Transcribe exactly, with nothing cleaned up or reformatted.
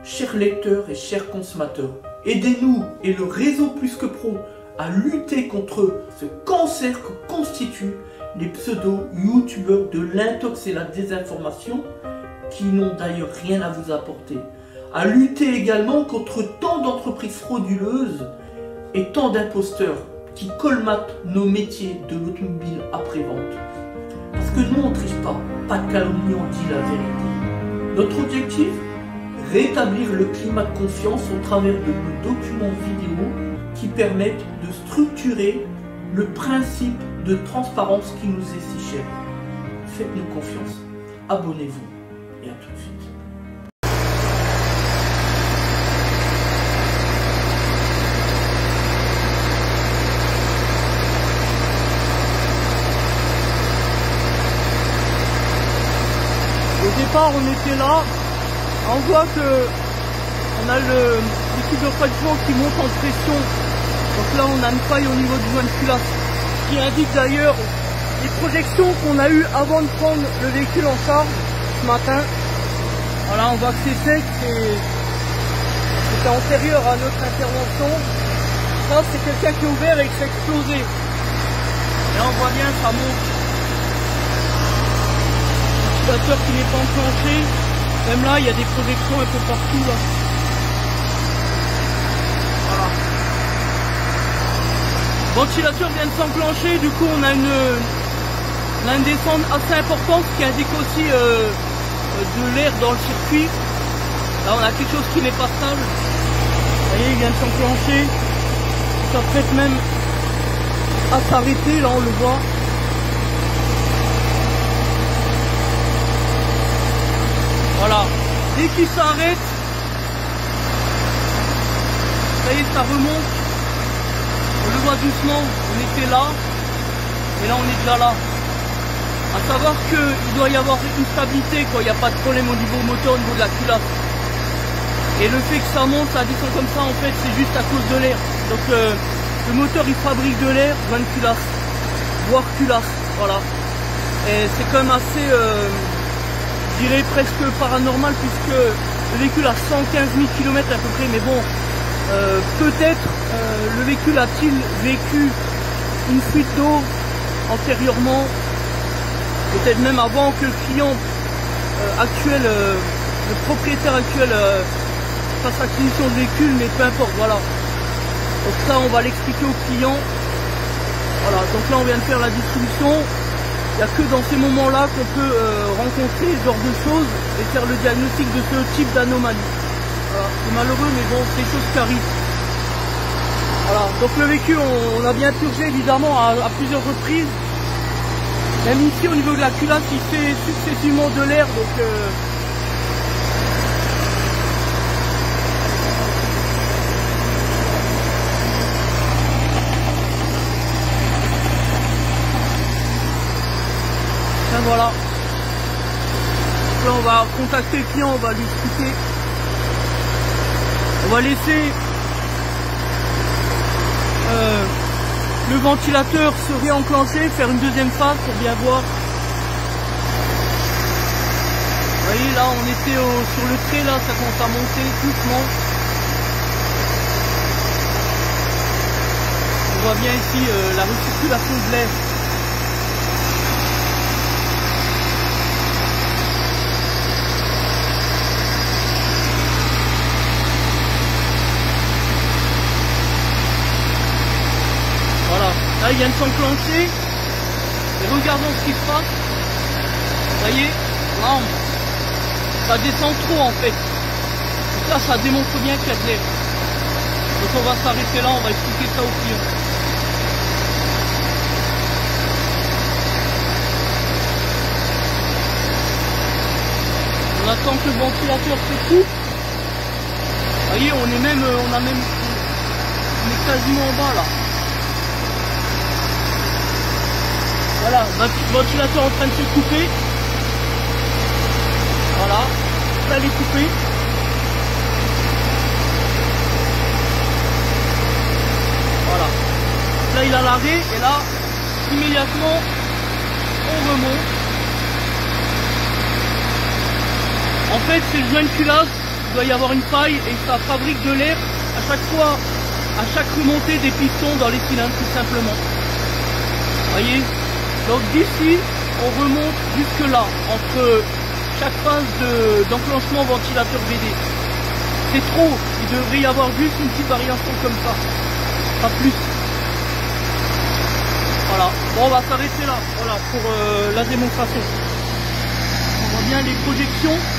chers lecteurs et chers consommateurs, aidez-nous et le réseau Plus que Pro à lutter contre ce cancer que constituent les pseudo-youtubeurs de l'intox et la désinformation qui n'ont d'ailleurs rien à vous apporter. À lutter également contre tant d'entreprises frauduleuses et tant d'imposteurs qui colmatent nos métiers de l'automobile après-vente. Parce que nous on ne triche pas, pas de calomnie, on dit la vérité. Notre objectif, rétablir le climat de confiance au travers de nos documents vidéo qui permettent de structurer le principe de transparence qui nous est si cher. Faites-nous confiance, abonnez-vous et à tout de suite. Au départ on était là, on voit que on a le, le tube de refroidissement qui monte en pression. Donc là on a une faille au niveau du joint de culasse, qui indique d'ailleurs les projections qu'on a eues avant de prendre le véhicule en charge ce matin. Voilà, on voit que c'est sec, c'était antérieur à notre intervention. Ça c'est quelqu'un qui est ouvert et qui s'est explosé. Et là on voit bien, ça monte. Ventilateur qui n'est pas enclenché, même là il y a des projections un peu partout là. Voilà. Le ventilateur vient de s'enclencher, du coup on a une, on a une descente assez importante qui indique aussi euh, de l'air dans le circuit. Là on a quelque chose qui n'est pas stable. Vous voyez, il vient de s'enclencher, ça s'apprête même à s'arrêter, là on le voit. Voilà, dès qu'il s'arrête, ça y est, ça remonte. On le voit doucement, on était là, et là on est déjà là. À savoir qu'il doit y avoir une stabilité quand il n'y a pas de problème au niveau moteur, au niveau de la culasse. Et le fait que ça monte, ça descend comme ça, en fait, c'est juste à cause de l'air. Donc euh, le moteur il fabrique de l'air, joint de culasse, voire culasse, voilà. Et c'est quand même assez... Euh, je dirais presque paranormal puisque le véhicule a cent quinze mille kilomètres à peu près, mais bon, euh, peut-être euh, le véhicule a-t-il vécu une fuite d'eau antérieurement, peut-être même avant que le client euh, actuel, euh, le propriétaire actuel euh, fasse l'acquisition du véhicule, mais peu importe, voilà. Donc ça on va l'expliquer au client. Voilà, donc là on vient de faire la distribution. Il n'y a que dans ces moments-là qu'on peut euh, rencontrer ce genre de choses et faire le diagnostic de ce type d'anomalie. Voilà. C'est malheureux, mais bon, c'est des choses qui arrivent. Voilà. Donc le véhicule, on, on a bien purgé évidemment à, à plusieurs reprises. Même ici, au niveau de la culasse, il fait successivement de l'air. Donc euh, voilà. Là on va contacter le client, on va lui expliquer. On va laisser euh, le ventilateur se réenclencher, faire une deuxième phase pour bien voir. Vous voyez là on était au, sur le trait, là ça commence à monter doucement. On voit bien ici euh, la recirculation de l'air. Là il vient de s'enclencher et regardons ce qui se passe. Vous voyez, là ça descend trop en fait. Donc là ça démontre bien qu'il y a de l'air. Donc on va s'arrêter là, on va expliquer ça au client. On attend que le ventilateur se coupe. Vous voyez, on est même, on a même, on est quasiment en bas là. Voilà, le ventilateur en train de se couper. Voilà, là il est coupé. Voilà. Là il a l'arrêt et là, immédiatement, on remonte. En fait, c'est le joint de culasse doit y avoir une faille et ça fabrique de l'air à chaque fois, à chaque remontée des pistons dans les cylindres tout simplement. Voyez, donc d'ici on remonte jusque là, entre chaque phase d'enclenchement de, ventilateur V D. C'est trop, il devrait y avoir juste une petite variation comme ça, pas plus. Voilà, bon on va s'arrêter là, voilà, pour euh, la démonstration. On voit bien les projections.